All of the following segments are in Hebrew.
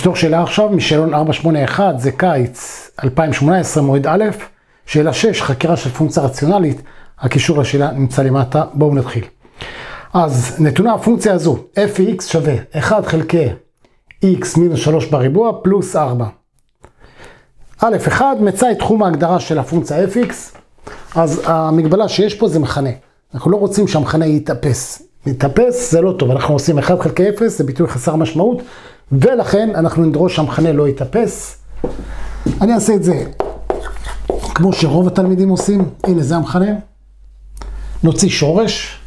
נפתור שאלה עכשיו משאלון 481, זה קיץ 2018, מועד א', שאלה 6, חקירה של פונקציה רציונלית, הקישור לשאלה נמצא למטה, בואו נתחיל. אז נתונה הפונקציה הזו, fx שווה 1 חלקי x מינוס 3 בריבוע פלוס 4. א' 1, מצא את תחום ההגדרה של הפונקציה fx, אז המגבלה שיש פה זה מכנה. אנחנו לא רוצים שהמכנה יתאפס. להתאפס זה לא טוב, אנחנו עושים 1 חלקי 0, זה ביטוי חסר משמעות, ולכן אנחנו נדרוש שהמכנה לא יתאפס. אני אעשה את זה כמו שרוב התלמידים עושים, הנה זה המכנה. נוציא שורש,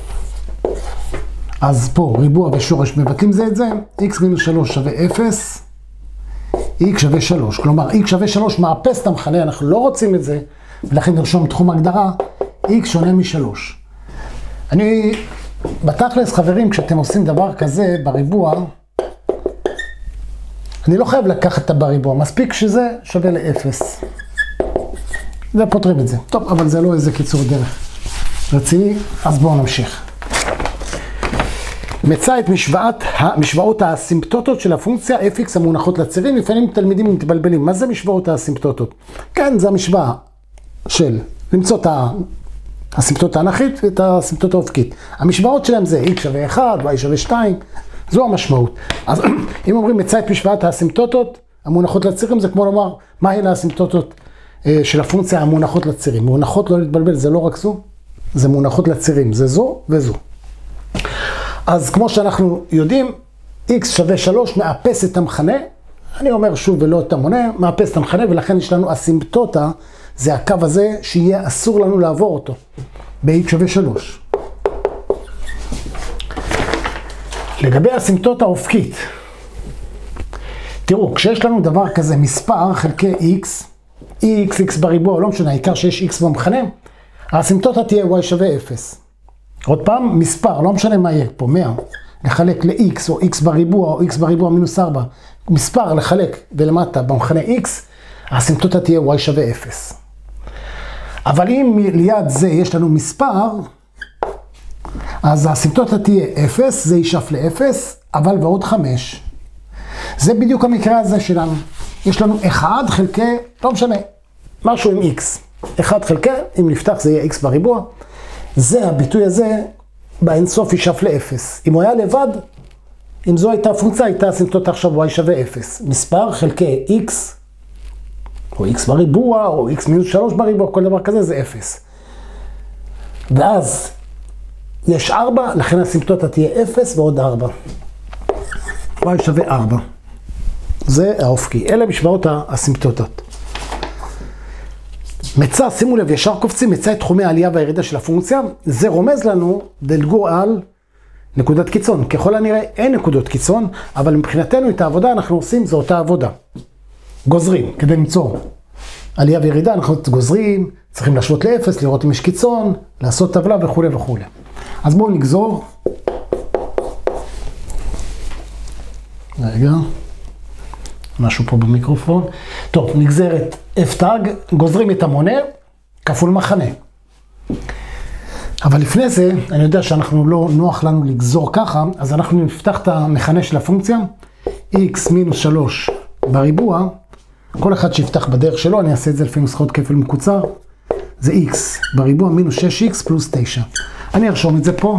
אז פה ריבוע ושורש מבטלים זה את זה, x מינוס 3 שווה 0, x שווה 3, כלומר x שווה 3 מאפס את המכנה, אנחנו לא רוצים את זה, ולכן נרשום תחום הגדרה, x שונה מ3. אני, בתכלס חברים, כשאתם עושים דבר כזה בריבוע, אני לא חייב לקחת את הבריבוע, מספיק שזה שווה ל-0. ופותרים את זה. טוב, אבל זה לא איזה קיצור דרך רציני, אז בואו נמשיך. מצא את משוואות האסימפטוטות של הפונקציה fx המונחות לצירים. לפעמים תלמידים מתבלבלים, מה זה משוואות האסימפטוטות? כן, זה המשוואה של למצוא את האסימפטוטה האנכית ואת האסימפטוטה האופקית. המשוואות שלהם זה x שווה 1, y שווה 2, זו המשמעות. אז אם אומרים מצא את משוואת האסימפטוטות המונחות לצירים, זה כמו לומר, מהן האסימפטוטות של הפונקציה המונחות לצירים. מונחות, לא להתבלבל, זה לא רק זו, זה מונחות לצירים, זה זו וזו. אז כמו שאנחנו יודעים, x שווה 3 מאפס את המכנה, אני אומר שוב ולא את המונה, מאפס את המכנה, ולכן יש לנו אסימפטוטה, זה הקו הזה שיהיה אסור לנו לעבור אותו, ב-x שווה 3. לגבי האסימפטוטה האופקית, תראו, כשיש לנו דבר כזה, מספר חלקי x בריבוע, לא משנה, העיקר שיש x במכנה, האסימפטוטה תהיה y שווה 0. עוד פעם, מספר, לא משנה מה יהיה פה, 100, לחלק ל-x או x בריבוע או x בריבוע מינוס 4, מספר לחלק ולמטה במכנה x, האסימפטוטה תהיה y שווה 0. אבל אם ליד זה יש לנו מספר, אז האסימפטוטה תהיה 0, זה יישאף ל-0, אבל ועוד 5. זה בדיוק המקרה הזה שלנו. יש לנו 1 חלקי, לא משנה, משהו עם x. 1 חלקי, אם נפתח זה יהיה x בריבוע. זה הביטוי הזה, באינסוף יישאף ל-0. אם הוא היה לבד, אם זו הייתה הפונקציה, הייתה אסימפטוטה עכשיו y שווה 0. מספר חלקי x, או x בריבוע, או x מינוס 3 בריבוע, כל דבר כזה זה 0. ואז יש 4, לכן האסימפטוטה תהיה 0 ועוד 4. y שווה 4. זה האופקי. אלה משוואות האסימפטוטות. מצא, שימו לב, ישר קופצים, מצא את תחומי העלייה והירידה של הפונקציה. זה רומז לנו, דלגו על נקודת קיצון. ככל הנראה אין נקודות קיצון, אבל מבחינתנו את העבודה אנחנו עושים, זו אותה עבודה. גוזרים, כדי למצוא עלייה וירידה, אנחנו גוזרים, צריכים להשוות ל-0, לראות אם יש קיצון, לעשות טבלה וכו' וכו'. אז בואו נגזור. רגע. משהו פה במיקרופון. טוב, נגזרת f-tag, גוזרים את המונה, כפול מחנה. אבל לפני זה, אני יודע שאנחנו לא נוח לנו לגזור ככה, אז אנחנו נפתח את המכנה של הפונקציה, x מינוס 3 בריבוע, כל אחד שיפתח בדרך שלו, אני אעשה את זה לפי נוסחאות כפל מקוצר, זה x בריבוע מינוס 6x פלוס 9. אני ארשום את זה פה.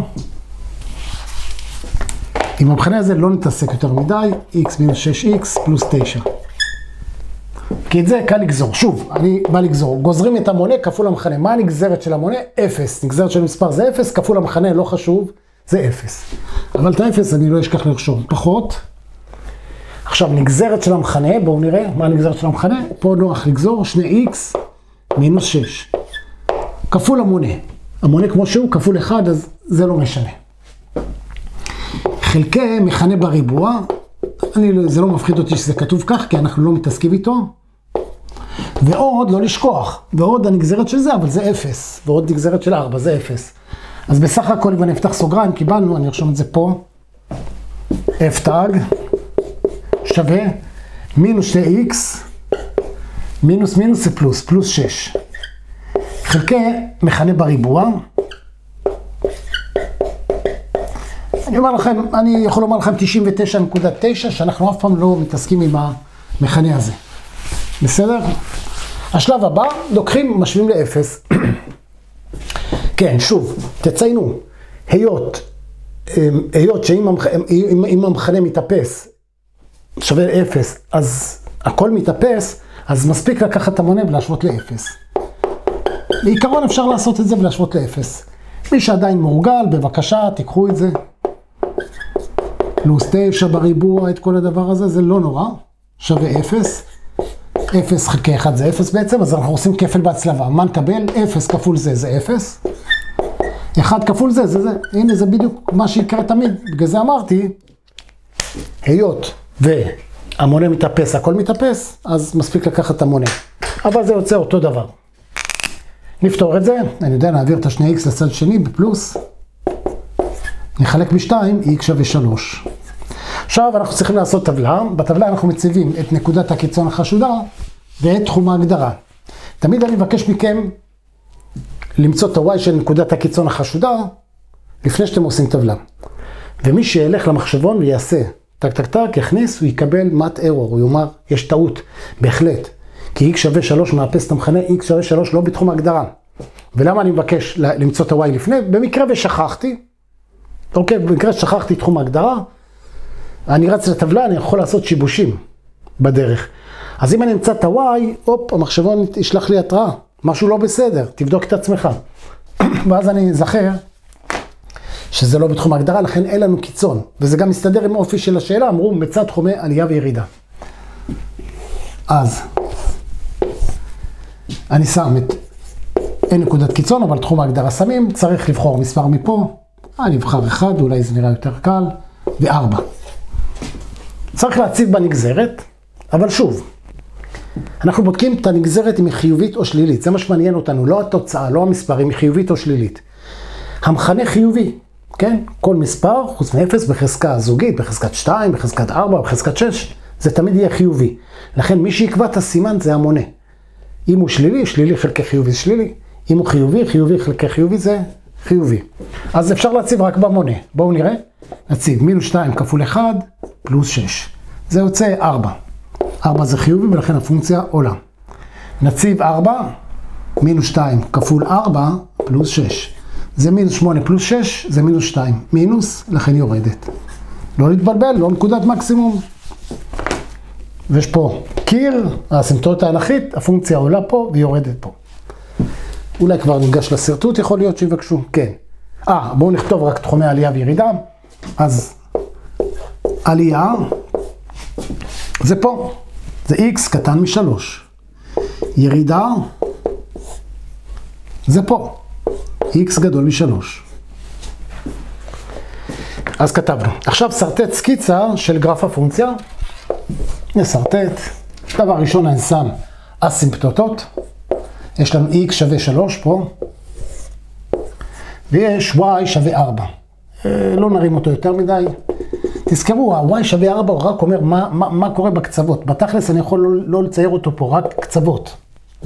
עם המכנה הזה לא נתעסק יותר מדי, x מינוס 6x פלוס 9. כי את זה קל לגזור. שוב, אני בא לגזור. גוזרים את המונה כפול המכנה. מה הנגזרת של המונה? 0. נגזרת של מספר זה 0, כפול המכנה לא חשוב, זה 0. אבל את ה-0 אני לא אשכח לרשום. פחות. עכשיו, נגזרת של המכנה, בואו נראה מה הנגזרת של המכנה. פה נוח לגזור 2x מינוס 6. כפול המונה. המונה כמו שהוא, כפול 1, אז זה לא משנה. חלקי מכנה בריבוע, זה לא מפחיד אותי שזה כתוב כך, כי אנחנו לא מתעסקים איתו. ועוד, לא לשכוח, ועוד הנגזרת של זה, אבל זה 0. ועוד נגזרת של 4, זה 0. אז בסך הכל, אם אני אפתח סוגריים, קיבלנו, אני ארשום את זה פה, f-tag שווה מינוס 2x, מינוס מינוס זה פלוס, פלוס 6. חלקי מכנה בריבוע, אני יכול לומר לכם 99.9 שאנחנו אף פעם לא מתעסקים עם המכנה הזה. בסדר? השלב הבא, לוקחים, משווים לאפס. כן, שוב, תציינו, היות שאם המכנה מתאפס, שווה 0, אז הכל מתאפס, אז מספיק לקחת את המונה ולהשוות לאפס. בעיקרון אפשר לעשות את זה ולהשוות לאפס. מי שעדיין מורגל, בבקשה, תיקחו את זה. פלוס 9 בריבוע, את כל הדבר הזה, זה לא נורא. שווה 0. 0 חלקי 1 זה 0 בעצם, אז אנחנו עושים כפל בהצלבה. מה נקבל? 0 כפול זה 0. 1 כפול זה. הנה, זה בדיוק מה שיקרה תמיד. בגלל זה אמרתי, היות והמונה מתאפס, הכל מתאפס, אז מספיק לקחת את המונה. אבל זה יוצא אותו דבר. נפתור את זה, אני יודע, נעביר את השני x לצד שני בפלוס. נחלק ב2, x שווה 3. עכשיו אנחנו צריכים לעשות טבלה. בטבלה אנחנו מציבים את נקודת הקיצון החשודה ואת תחום ההגדרה. תמיד אני מבקש מכם למצוא את ה-y של נקודת הקיצון החשודה לפני שאתם עושים טבלה. ומי שילך למחשבון ויעשה טק, יכניס, הוא יקבל mat error, הוא יאמר, יש טעות, בהחלט. כי x שווה 3 מאפס את המכנה, x שווה 3 לא בתחום ההגדרה. ולמה אני מבקש למצוא את ה-y לפני? במקרה ושכחתי, אוקיי, במקרה ששכחתי תחום ההגדרה, אני רץ לטבלה, אני יכול לעשות שיבושים בדרך. אז אם אני אמצא את ה-y, המחשבון ישלח לי התראה, משהו לא בסדר, תבדוק את עצמך. ואז אני זכר שזה לא בתחום ההגדרה, לכן אין לנו קיצון. וזה גם מסתדר עם האופי של השאלה, אמרו מצד תחומי עלייה וירידה. אז אני שם את אין נקודת קיצון, אבל תחום ההגדרה שמים, צריך לבחור מספר מפה, אני אבחר 1, אולי זה נראה יותר קל, ו4. צריך להציב בנגזרת, אבל שוב, אנחנו בודקים את הנגזרת אם היא חיובית או שלילית, זה מה שמעניין אותנו, לא התוצאה, לא המספר, אם היא חיובית או שלילית. המכנה חיובי, כן? כל מספר, חוץ מ-0 בחזקה זוגית, בחזקת 2, בחזקת 4, בחזקת 6, זה תמיד יהיה חיובי. לכן מי שיקבע את הסימן זה המונה. אם הוא שלילי, שלילי חלקי חיובי זה שלילי. אם הוא חיובי, חיובי חלקי חיובי זה חיובי. אז אפשר להציב רק במונה. בואו נראה. נציב מינוס 2 כפול 1 פלוס 6. זה יוצא 4. 4 זה חיובי ולכן הפונקציה עולה. נציב 4, מינוס 2 כפול 4 פלוס 6. זה מינוס 8 פלוס 6, זה מינוס 2. מינוס, לכן יורדת. לא להתבלבל, לא נקודת מקסימום. ויש פה קיר, האסימפטוטה האנכית, הפונקציה עולה פה ויורדת פה. אולי כבר ניגש לסרטוט, יכול להיות שיבקשו, כן. בואו נכתוב רק תחומי עלייה וירידה. אז עלייה, זה פה, זה x קטן מ3. ירידה, זה פה, x גדול מ3. אז כתבנו. עכשיו סרטט סקיצה של גרף הפונקציה. נסרטט. דבר ראשון אני שם אסימפטוטות. יש לנו x שווה 3 פה. ויש y שווה 4. לא נרים אותו יותר מדי. תזכרו, ה-y שווה 4 הוא רק אומר מה קורה בקצוות. בתכלס אני יכול לא לצייר אותו פה, רק קצוות.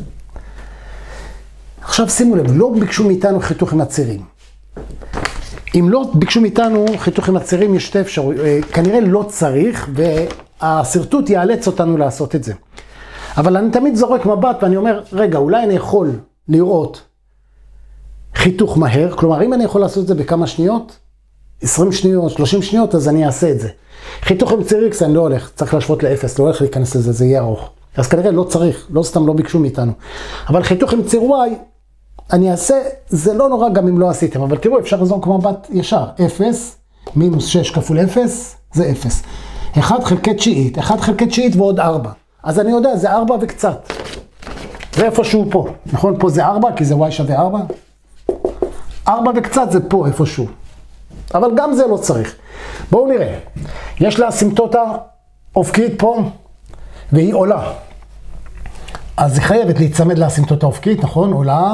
עכשיו שימו לב, לא ביקשו מאיתנו חיתוך עם הצירים. אם לא ביקשו מאיתנו חיתוך עם הצירים, יש שתי אפשרויות. כנראה לא צריך, והסרטוט יאלץ אותנו לעשות את זה. אבל אני תמיד זורק מבט ואני אומר, רגע, אולי אני יכול לראות חיתוך מהר, כלומר, אם אני יכול לעשות את זה בכמה שניות, 20 שניות, 30 שניות, אז אני אעשה את זה. חיתוך עם ציר X אני לא הולך, צריך להשוות ל-0, לא הולך להיכנס לזה, זה יהיה ארוך. אז כנראה לא צריך, לא סתם לא ביקשו מאיתנו. אבל חיתוך עם ציר Y, אני אעשה, זה לא נורא גם אם לא עשיתם, אבל תראו, אפשר לזרוק מבט ישר. 0, מינוס 6 כפול 0, זה 0. 1 חלקי תשיעית, 1 חלקי תשיעית ועוד 4. אז אני יודע, זה 4 וקצת. זה איפשהו פה, נכון? פה זה 4, כי זה y שווה 4. 4 וקצת זה פה איפשהו. אבל גם זה לא צריך. בואו נראה. יש לה אסימפטוטה אופקית פה, והיא עולה. אז היא חייבת להיצמד לאסימפטוטה אופקית, נכון? עולה.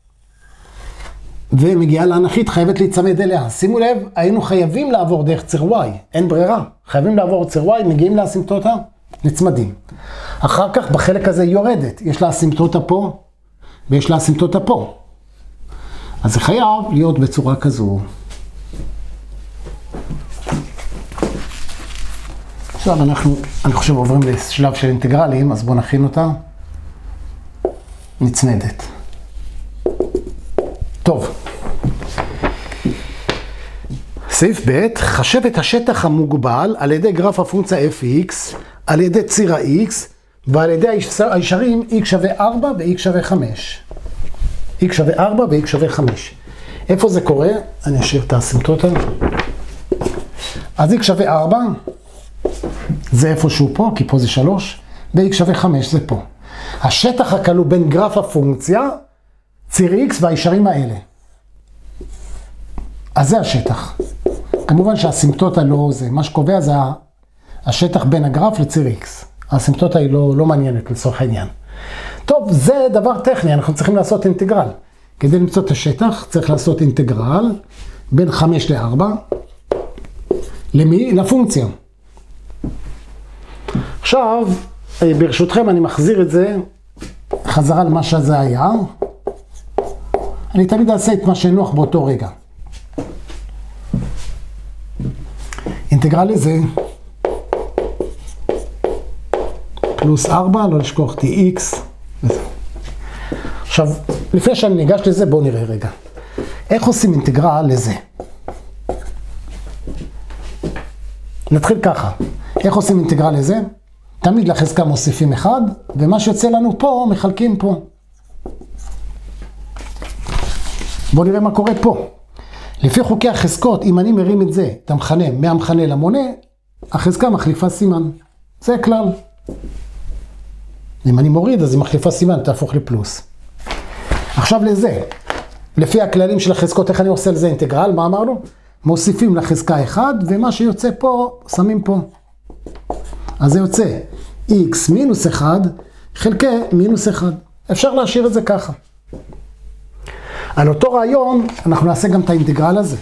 ומגיעה לאנכית, חייבת להיצמד אליה. שימו לב, היינו חייבים לעבור דרך ציר y. אין ברירה. חייבים לעבור ציר y, מגיעים לאסימפטוטה, נצמדים. אחר כך בחלק הזה היא יורדת. יש לה אסימפטוטה פה, ויש לה אסימפטוטה פה. אז זה חייב להיות בצורה כזו. עכשיו אני חושב עוברים לשלב של אינטגרלים, אז בואו נכין אותה. נצמדת. טוב. סעיף ב', חשב את השטח המוגבל על ידי גרף הפונקציה fx, על ידי ציר ה-x, ועל ידי הישרים x שווה 4 ו-x שווה 5. x שווה 4 ו-x שווה 5. איפה זה קורה? אני אשאיר את האסימפטוטה. אז x שווה 4, זה איפשהו פה, כי פה זה 3, ו-x שווה 5 זה פה. השטח הכלוא בין גרף הפונקציה, ציר x והישרים האלה. אז זה השטח. כמובן שהאסימפטוטה לא זה, מה שקובע זה השטח בין הגרף לציר x. האסימפטוטה היא לא מעניינת לצורך העניין. טוב, זה דבר טכני, אנחנו צריכים לעשות אינטגרל. כדי למצוא את השטח צריך לעשות אינטגרל בין 5 ל-4. למי? לפונקציה. עכשיו, ברשותכם אני מחזיר את זה חזרה למה שזה היה. אני תמיד אעשה את מה שנוח באותו רגע. אינטגרל לזה פלוס 4, לא לשכוח tx. עכשיו, לפני שאני ניגש לזה, בואו נראה רגע. איך עושים אינטגרל לזה? נתחיל ככה. איך עושים אינטגרל לזה? תמיד לחזקה מוסיפים 1, ומה שיוצא לנו פה, מחלקים פה. בואו נראה מה קורה פה. לפי חוקי החזקות, אם אני מרים את זה, את המכנה, מהמכנה למונה, החזקה מחליפה סימן. זה כלל. אם אני מוריד, אז היא מחליפה סימן, תהפוך לפלוס. עכשיו לזה, לפי הכללים של החזקות, איך אני עושה לזה אינטגרל? מה אמרנו? מוסיפים לחזקה 1, ומה שיוצא פה, שמים פה. אז זה יוצא x מינוס 1 חלקי מינוס 1. אפשר להשאיר את זה ככה. על אותו רעיון, אנחנו נעשה גם את האינטגרל הזה.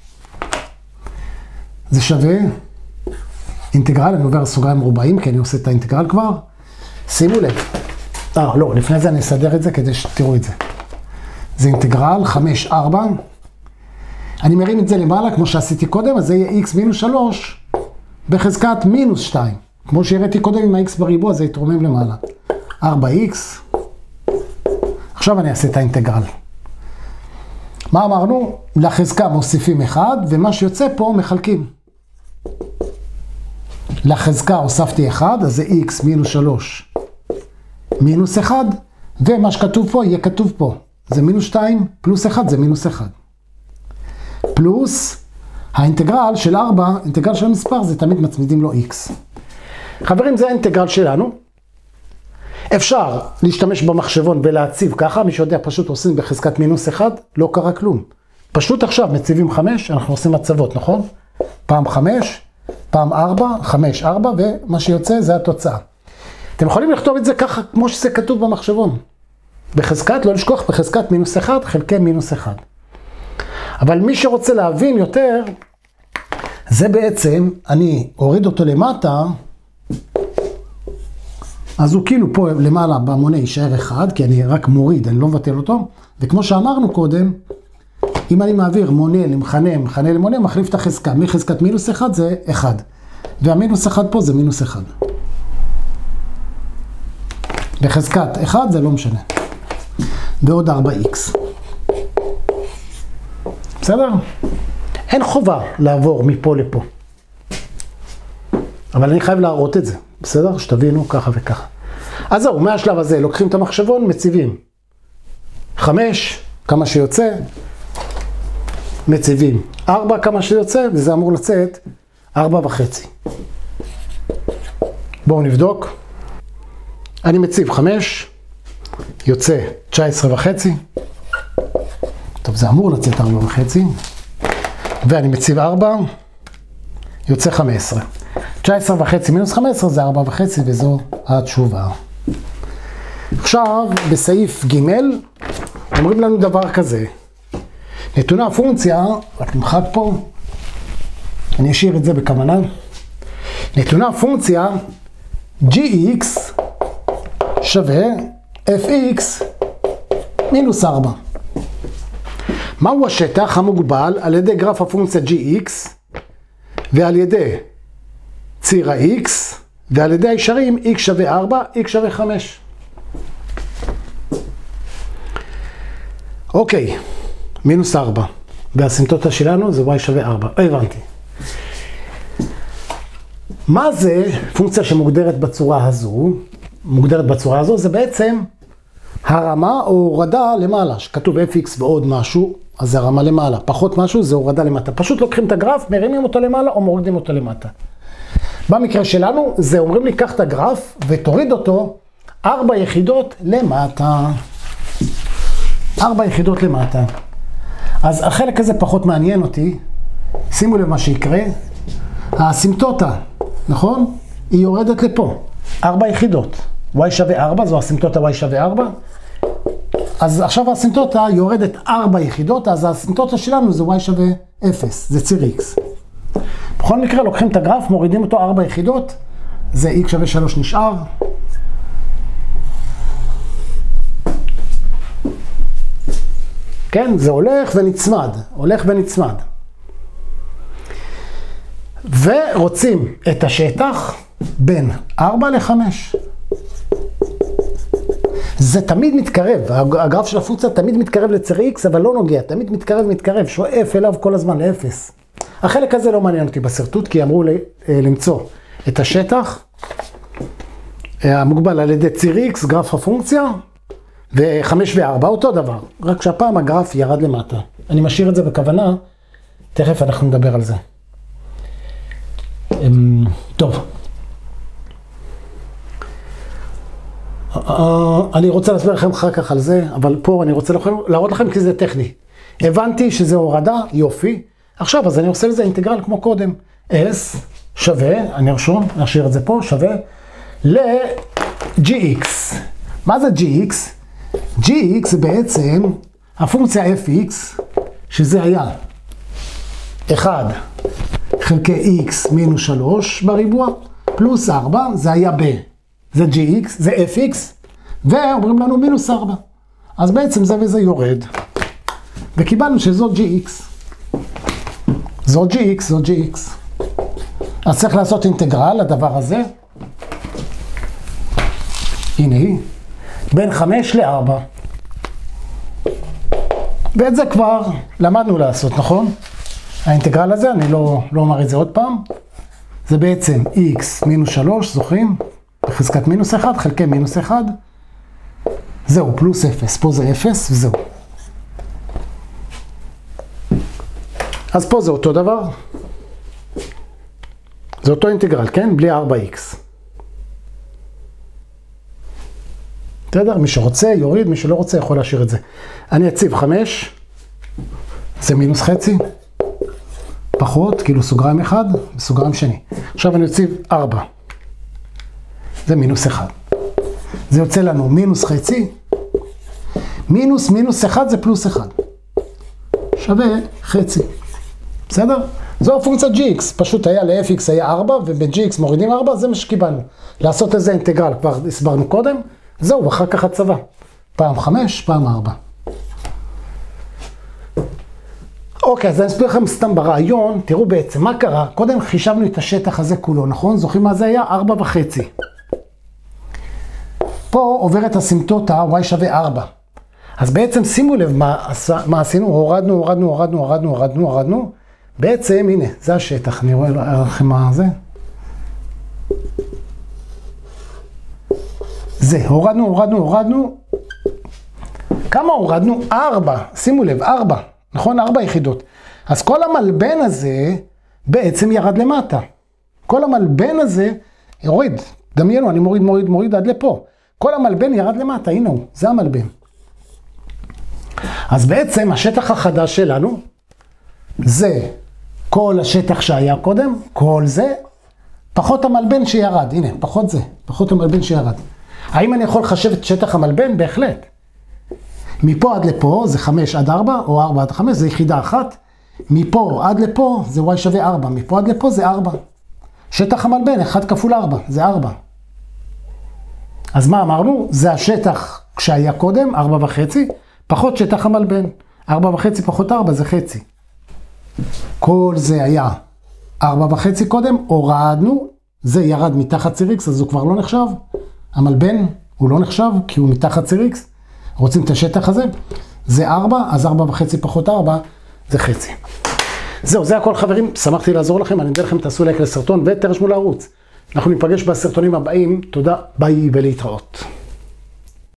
זה שווה אינטגרל, אני עובר סוגריים מרובעים, כי אני עושה את האינטגרל כבר. שימו לב. לא, לפני זה אני אסדר את זה כדי שתראו את זה. זה אינטגרל 5, 4. אני מרים את זה למעלה, כמו שעשיתי קודם, אז זה יהיה x מינוס 3 בחזקת מינוס 2. כמו שהראיתי קודם עם ה-x בריבוע, זה יתרומם למעלה. 4x. עכשיו אני אעשה את האינטגרל. מה אמרנו? לחזקה מוסיפים 1, ומה שיוצא פה מחלקים. לחזקה הוספתי 1, אז זה x מינוס 3 מינוס 1, ומה שכתוב פה יהיה כתוב פה. זה מינוס 2 פלוס 1 זה מינוס 1. פלוס האינטגרל של 4, אינטגרל של המספר, זה תמיד מצמידים לו x. חברים, זה האינטגרל שלנו. אפשר להשתמש במחשבון ולהציב ככה, מי שיודע פשוט עושים בחזקת מינוס 1, לא קרה כלום. פשוט עכשיו מציבים 5, אנחנו עושים מצבות, נכון? פעם 5, פעם 4, 5, 4, ומה שיוצא זה התוצאה. אתם יכולים לכתוב את זה ככה, כמו שזה כתוב במחשבון. בחזקת, לא לשכוח, בחזקת מינוס 1 חלקי מינוס 1. אבל מי שרוצה להבין יותר, זה בעצם, אני אוריד אותו למטה, אז הוא כאילו פה למעלה במונה יישאר 1, כי אני רק מוריד, אני לא מבטל אותו. וכמו שאמרנו קודם, אם אני מעביר מונה למכנה, מכנה למונה, מחליף את החזקה. מחזקת מינוס 1 זה 1. והמינוס 1 פה זה מינוס 1. בחזקת 1 זה לא משנה. בעוד 4x. בסדר? אין חובה לעבור מפה לפה. אבל אני חייב להראות את זה. בסדר? שתבינו ככה וככה. אז זהו, מהשלב הזה לוקחים את המחשבון, מציבים 5, כמה שיוצא, מציבים 4, כמה שיוצא, וזה אמור לצאת 4.5. בואו נבדוק. אני מציב 5, יוצא 19.5. טוב, זה אמור לצאת 4.5. ואני מציב 4, יוצא 15. 19.5 מינוס 15 זה 4.5, וזו התשובה. עכשיו, בסעיף ג' אומרים לנו דבר כזה. נתונה הפונקציה, רק נמחק פה, אני אשאיר את זה בכוונה. נתונה הפונקציה gx שווה fx מינוס 4. מהו השטח המוגבל על ידי גרף הפונקציה gx ועל ידי ציר ה-x, ועל ידי הישרים x שווה 4, x שווה 5. אוקיי, מינוס 4. והסימפטוטה שלנו זה y שווה 4. הבנתי. מה זה פונקציה שמוגדרת בצורה הזו? מוגדרת בצורה הזו, זה בעצם הרמה או הורדה למעלה, שכתוב fx ועוד משהו, אז זה הרמה למעלה. פחות משהו זה הורדה למטה. פשוט לוקחים את הגרף, מרימים אותו למעלה או מורידים אותו למטה. במקרה שלנו, זה אומרים לי, קח את הגרף ותוריד אותו 4 יחידות למטה. 4 יחידות למטה. אז החלק הזה פחות מעניין אותי. שימו לב מה שיקרה. האסימפטוטה, נכון? היא יורדת לפה. 4 יחידות. y שווה 4, זו האסימפטוטה y שווה 4. אז עכשיו האסימפטוטה יורדת 4 יחידות, אז האסימפטוטה שלנו זה y שווה 0, זה ציר x. בכל מקרה לוקחים את הגרף, מורידים אותו 4 יחידות, זה x שווה 3 נשאר. כן, זה הולך ונצמד, הולך ונצמד. ורוצים את השטח בין 4 ל-5. זה תמיד מתקרב, הגרף של הפונקציה תמיד מתקרב לציר x, אבל לא נוגע, תמיד מתקרב, שואף אליו כל הזמן ל-0. החלק הזה לא מעניין אותי בסרטוט, כי אמרו לי למצוא את השטח המוגבל על ידי ציר x, גרף הפונקציה, ו5 ו4 אותו דבר, רק שהפעם הגרף ירד למטה. אני משאיר את זה בכוונה, תכף אנחנו נדבר על זה. טוב. אני רוצה להסביר לכם אחר כך על זה, אבל פה אני רוצה להראות לכם כי זה טכני. הבנתי שזה הורדה, יופי. עכשיו, אז אני עושה לזה אינטגרל כמו קודם. S שווה, אני ארשום, נשאיר את זה פה, שווה ל-gx. מה זה gx? gx זה בעצם הפונקציה fx, שזה היה 1 חלקי x מינוס 3 בריבוע, פלוס 4, זה היה זה gx, זה fx, ואומרים לנו מינוס 4. אז בעצם זה וזה יורד, וקיבלנו שזאת gx. זאת gx, זאת gx. אז צריך לעשות אינטגרל לדבר הזה. הנה היא. בין 5 ל-4. ואת זה כבר למדנו לעשות, נכון? האינטגרל הזה, אני לא אומר את זה עוד פעם. זה בעצם x מינוס 3, זוכרים? בחזקת מינוס 1 חלקי מינוס 1. זהו, פלוס 0. פה זה 0 וזהו. אז פה זה אותו דבר. זה אותו אינטגרל, כן? בלי 4x. בסדר? מי שרוצה יוריד, מי שלא רוצה יכול להשאיר את זה. אני אציב 5. זה מינוס חצי. פחות, כאילו סוגריים 1 וסוגריים שני. עכשיו אני אציב 4. זה מינוס 1. זה יוצא לנו מינוס חצי. מינוס 1 זה פלוס 1. שווה חצי. בסדר? זו הפונקציה gx. פשוט היה ל-fx היה 4, וב-gx מורידים 4, זה מה שקיבלנו. לעשות איזה אינטגרל, כבר הסברנו קודם. זהו, אחר כך הצבא. פעם 5, פעם 4. אוקיי, אז אני אסביר לכם סתם ברעיון. תראו בעצם מה קרה. קודם חישבנו את השטח הזה כולו, נכון? זוכרים מה זה היה? 4.5. פה עוברת הסימפטוטה y שווה 4. אז בעצם שימו לב מה עשינו. הורדנו. בעצם, הנה, זה השטח. אני רואה לכם מה זה. זה, הורדנו. כמה הורדנו? 4. שימו לב, 4. נכון? 4 יחידות. אז כל המלבן הזה בעצם ירד למטה. כל המלבן הזה יוריד. דמיינו, אני מוריד עד לפה. כל המלבן ירד למטה, הנה הוא, זה המלבן. אז בעצם השטח החדש שלנו זה כל השטח שהיה קודם, כל זה, פחות המלבן שירד. הנה, פחות המלבן שירד. האם אני יכול לחשב את שטח המלבן? בהחלט. מפה עד לפה זה 5 עד 4, או 4 עד 5, זה יחידה אחת. מפה עד לפה זה y שווה 4, מפה עד לפה זה 4. שטח המלבן, 1 כפול 4, זה 4. אז מה אמרנו? זה השטח כשהיה קודם, 4.5, פחות שטח המלבן. 4.5 פחות 4 זה חצי. כל זה היה 4.5 קודם, הורדנו, זה ירד מתחת ציר X, אז הוא כבר לא נחשב. המלבן הוא לא נחשב, כי הוא מתחת ציר X. רוצים את השטח הזה? זה 4, אז 4.5 פחות 4, זה חצי. זהו, זה הכל חברים, שמחתי לעזור לכם, אני אדע לכם, תעשו לייק לסרטון ותרשמו לערוץ. אנחנו ניפגש בסרטונים הבאים, תודה, ביי ולהתראות.